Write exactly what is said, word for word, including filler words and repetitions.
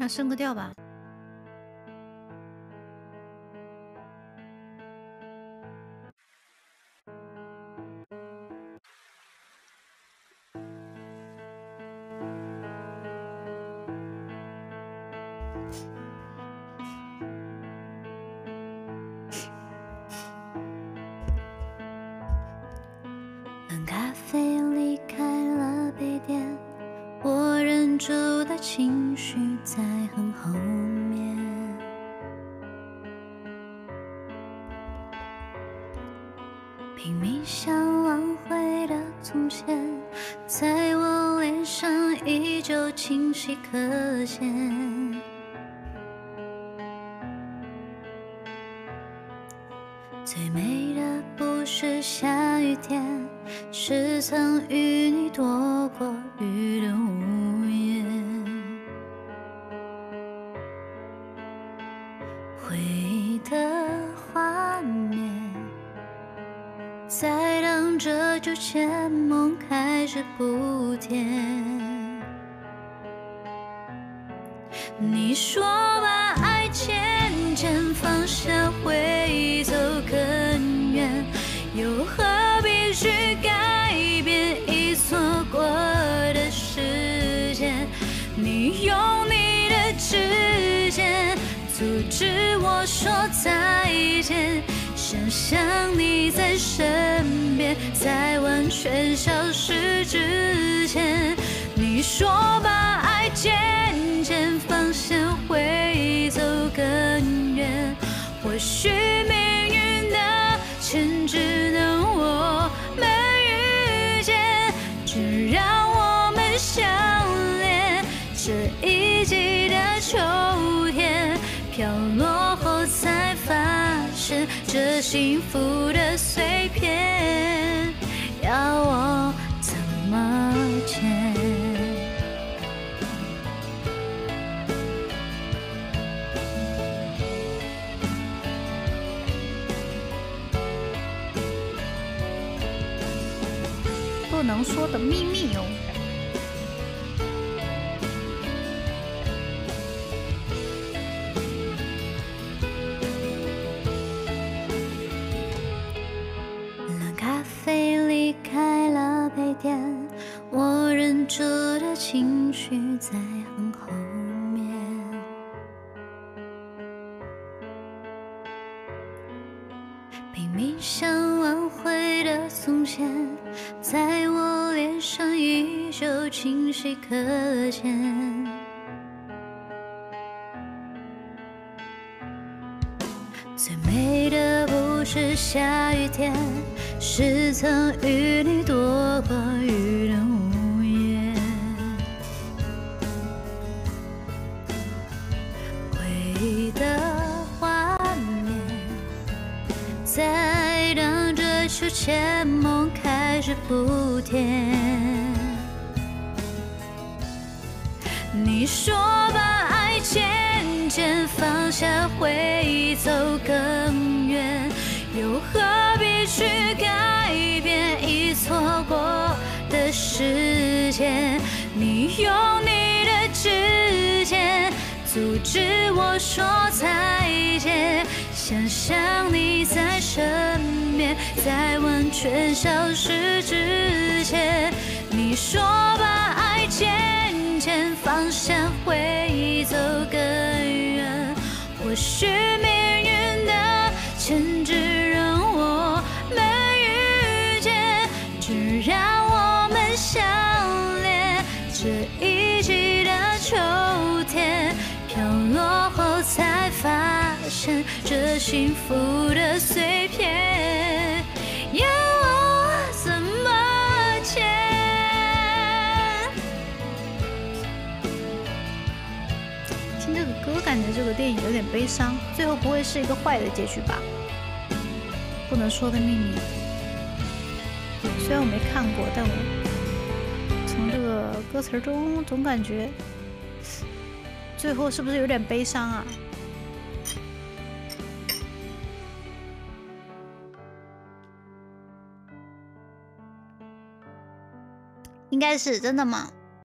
那升个调吧。 冷咖啡离开了杯垫，我忍住的情绪在很后面。拼命想挽回的从前，在我脸上依旧清晰可见。最美的不是下雨天，是曾与你躲过雨的屋檐。回忆的画面，在等着就见梦开始铺垫。你说把爱渐渐放下会走更远，又何必去改变已错过的时间？你用你的指尖阻止我说再见，想象你在身边，在完全消失之前。你说把爱渐渐放下会走更远，或许命运的牵制让我们遇见，只让我们相恋。这一季的秋天飘落后才发现，这幸福的碎片要我怎么捡？ 不能说的秘密哦。 冷咖啡离开了杯垫，我忍住的情绪在很后面。拼命想挽回的从前，在我脸上依旧清晰可见。最美的不是下雨天，是曾与你躲过雨的屋檐。回忆的画面，在等着秋千梦开始铺垫。你说把爱渐渐放下会走更远，又何必去改变已错过的时间？你用你的指尖阻止我说再见，想象你在身边，在完全消失之前。你说把爱渐渐放下会走更远，或许命运的牵制让我们遇见，只让我们相恋。这一季的秋天飘落后才发现，这幸福的碎片要我怎么捡？ 听这个歌，感觉这个电影有点悲伤，最后不会是一个坏的结局吧？不能说的秘密。虽然我没看过，但我从这个歌词中总感觉，最后是不是有点悲伤啊？应该是真的吗？